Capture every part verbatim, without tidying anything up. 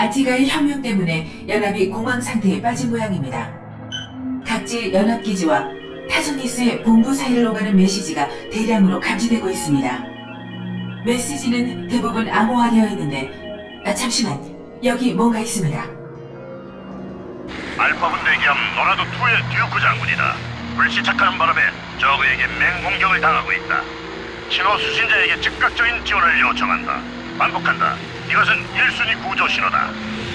아티가의 혁명 때문에 연합이 공황 상태에 빠진 모양입니다. 각지 연합기지와 타소니스의 본부 사이로 가는 메시지가 대량으로 감지되고 있습니다. 메시지는 대부분 암호화되어 있는데, 아, 잠시만, 여기 뭔가 있습니다. 알파분 대기함 노라도 투의 듀크 장군이다. 불시착하는 바람에 저그에게 맹공격을 당하고 있다. 신호 수신자에게 즉각적인 지원을 요청한다. 반복한다. 이것은 일 순위 구조 신호다.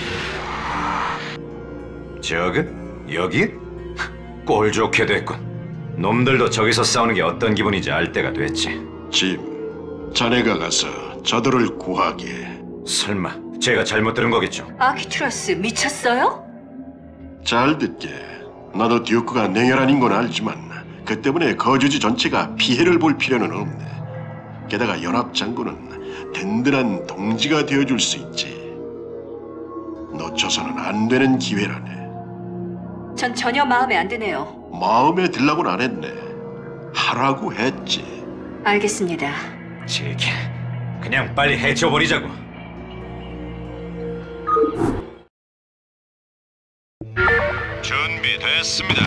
저그? 여기? 꼴 좋게 됐군. 놈들도 저기서 싸우는 게 어떤 기분인지 알 때가 됐지. 짐, 자네가 가서 저들을 구하게. 설마 제가 잘못 들은 거겠죠? 아키투라스 미쳤어요? 잘 듣게. 나도 듀크가 냉혈한 인건 알지만 그 때문에 거주지 전체가 피해를 볼 필요는 없네. 게다가 연합 장군은 든든한 동지가 되어줄 수 있지. 놓쳐서는 안 되는 기회라네. 전 전혀 마음에 안 드네요. 마음에 들라고는 안 했네. 하라고 했지. 알겠습니다. 제게 그냥 빨리 해쳐버리자고. 준비됐습니다.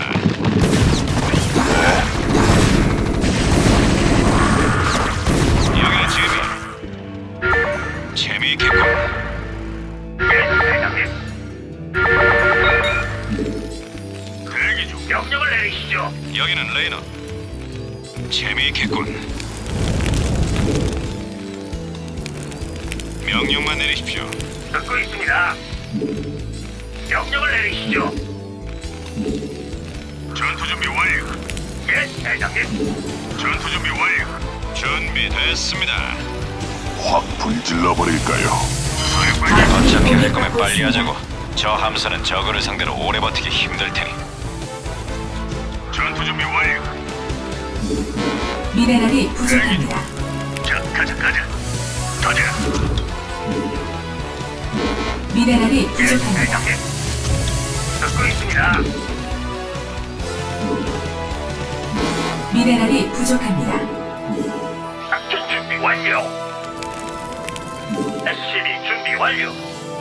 여기는 재미. 재미있겠군. 예, 대장님. 대기 중. 명령을 내리시죠. 여기는 레이너. 재미있겠군. 명령만 내리십시오. 듣고 있습니다. 명령을 내리시죠. 전투 준비 완료. 예, 대장님. 전투 준비 완료. 준비됐습니다. 확 불질러 버릴까요? 어차피 할 거면 빨리 하자고. 저 함선은 저그를 상대로 오래 버티기 힘들 테니. 전투 준비 완료. 미네랄이 부족합니다. 자, 가자, 가자. 가자. 미네랄이 예, 부족합니다. 대장님. 듣고 있습니다. 미네랄이 부족합니다. 작전 준비 완료. 에스씨비 준비 완료.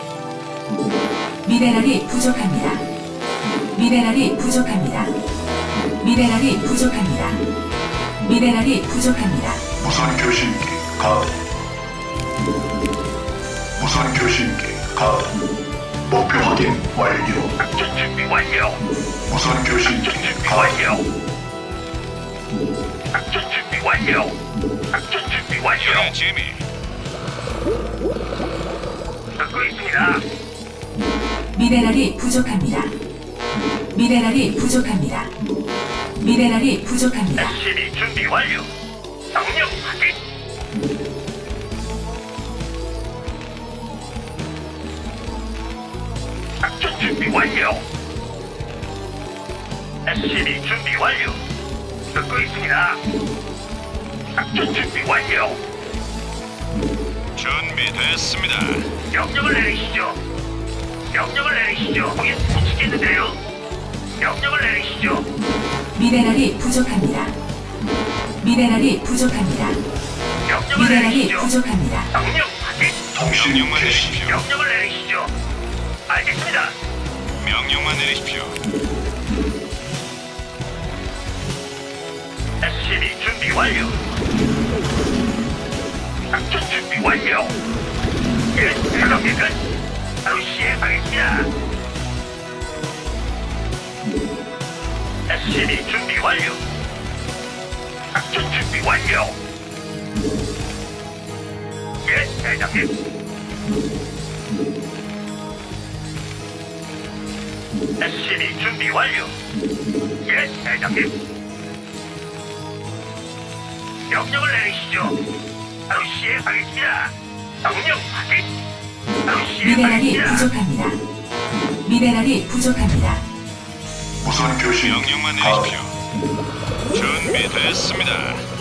미네랄이 부족합니다. 미네랄이 부족합니다. 미네랄이 부족합니다. 미네랄이 부족합니다. 무선 교신기 가동. 무선 교신기 가동. 목표 확인 완료. 작전 준비 완료. 무선 교신기 작전 준비 가동. 완료. 작전 준비 완료. 작전 준비 완료. 여기는 재미. 듣고 있습니다. 미네랄이 부족합니다. 미네랄이 부족합니다. 미네랄이 부족합니다. 에스씨비 준비 완료. 명령 확인. 작전 준비 완료. 에스씨비 준비 완료. 듣고 있습니다. 작전 준비 완료. 준비됐습니다. 명령을 내리시죠. 명령을 내리시죠. 거긴 붙이겠는데요. 명령을 내리시죠. 미네랄이 부족합니다. 미네랄이 부족합니다. 명령을 미네랄이 내리시죠. 부족합니다. 명령 확인. 통신 명령만 개시. 내리십시오. 명령을 내리시죠. 알겠습니다. 명령만 내리십시오. 에스씨비 준비 완료. 작전 준비 완료. 예, 대장님 끝. 바로 시행하겠습니다. 에스씨비 준비 완료. 작전 준비 완료. 예, 대장님. 에스씨비 준비 완료. 예, 대장님. 명령을 내리시죠. 바로 시행하겠습니다. 명령 확인. 바로 미네랄이 시행하겠습니다. 부족합니다. 미네랄이 부족합니다. 무선 교신기 명령만 가동. 내리십시오. 준비됐습니다.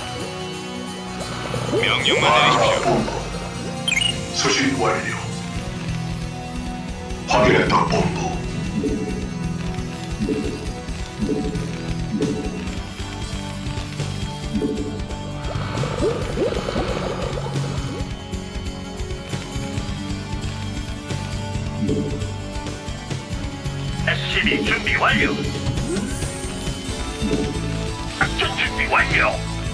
명령만 내리십시오. 본부 수신 완료. 확인했다 본부. 에스씨비 준비 완료. 작전 준비 완료.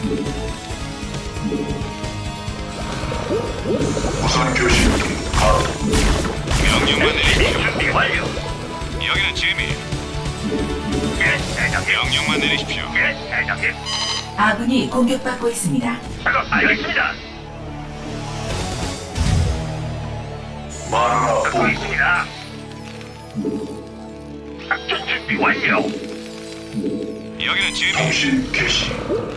우선 교신기 가동. 명령만 에스씨비 내리십시오. 준비 완료. 여기는 지미. 예, 대장님. 명령만 내리십시오. 예, 대장님. 아군이 공격받고 있습니다. 작업 알겠습니다. 마누라 듣고 본부. 있습니다. 작전 준비 완료. 여기는 지미. 통신 개시.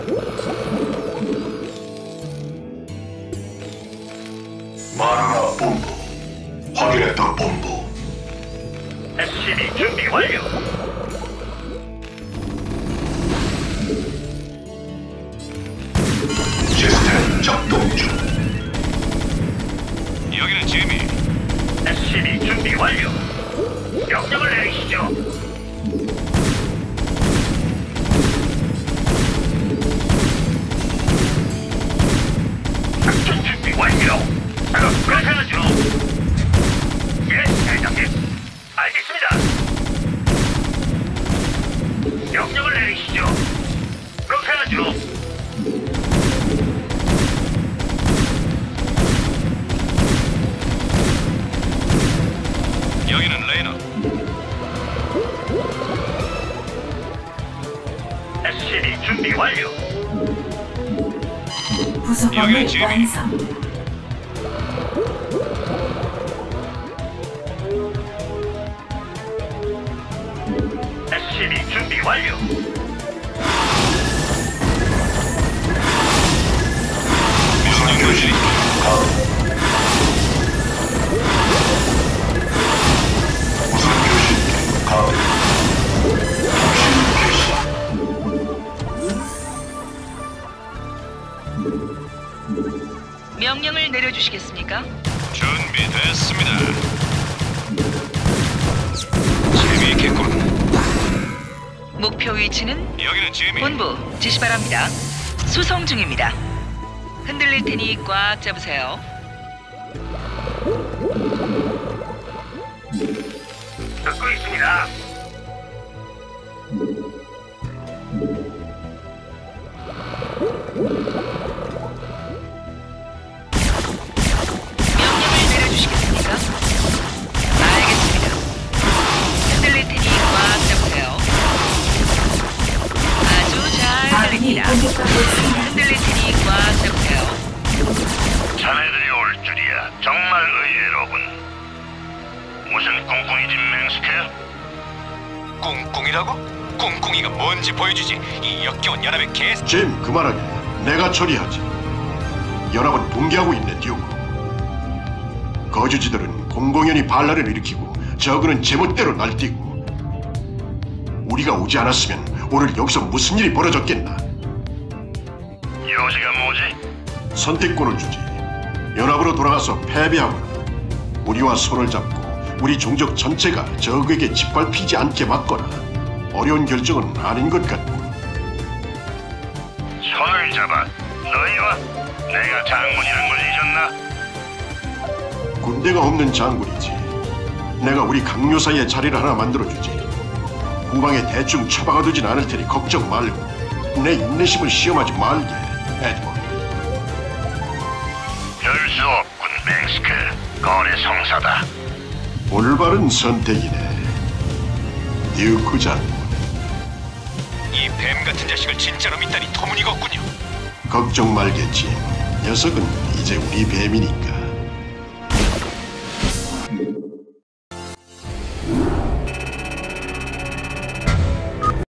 마누라 본부. 확인했다 본부. 에스씨비 준비 완료. 시스템 작동 중. 여기는 지미. 에스씨비 준비 완료. 명령을 내리시죠. 작전 준비 완료. 작업 그렇게 하죠. 예, 대장님. 알겠습니다. 명령을 내리시죠. 그렇게 하죠. 여기는 레이너. 에스씨비 준비 완료. 부속범을 여기는 지미. 완성. 에스씨비 준비 완료. 우선 교신기 가동. 우선 교신기 가동. 통신 개시. 명령을 내려주시겠습니까? 준비됐습니다. 재미있겠군. 목표 위치는 여기는 지미. 본부 지시 바랍니다. 수송 중입니다. 흔들릴 테니 꽉 잡으세요. 듣고 있습니다. 명령을 내려주시겠습니까? 알겠습니다. 흔들릴 테니 꽉 잡으세요. 아주 잘 아군이 들립니다. 공격받고 있습니다. 흔들릴 테니 꽉 잡으세요. 자네들이 올 줄이야. 정말 의외로군. 무슨 꿍꿍이지, 맹스크? 꿍꿍이라고? 꿍꿍이가 뭔지 보여주지. 이 역겨운 연합의 개. 짐 그만하게. 내가 처리하지. 연합은 붕괴하고 있네 듀크. 거주지들은 공공연히 반란을 일으키고 저그는 제멋대로 날뛰고. 우리가 오지 않았으면 오늘 여기서 무슨 일이 벌어졌겠나. 요지가 뭐지? 선택권을 주지. 연합으로 돌아가서 패배하거나 우리와 손을 잡고 우리 종족 전체가 적에게 짓밟히지 않게 막거나. 어려운 결정은 아닌 것 같고. 손을 잡아. 너희와 내가 장군이란 걸 잊었나? 군대가 없는 장군이지. 내가 우리 강요사의 자리를 하나 만들어주지. 후방에 대충 처박아두진 않을 테니 걱정 말고 내 인내심을 시험하지 말게, 에드먼. 별 수 없군, 맹스크. 거래 성사다. 올바른 선택이네, 듀크 장군. 이 뱀 같은 자식을 진짜로 믿다니 터무니가 없군요. 걱정 말겠지. 녀석은 이제 우리 뱀이니까.